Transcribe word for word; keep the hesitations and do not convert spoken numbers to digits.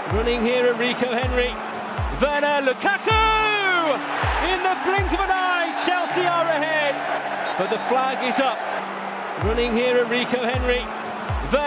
Running here, Enrico Henry. Werner Lukaku! In the blink of an eye, Chelsea are ahead. But the flag is up. Running here, Enrico Henry.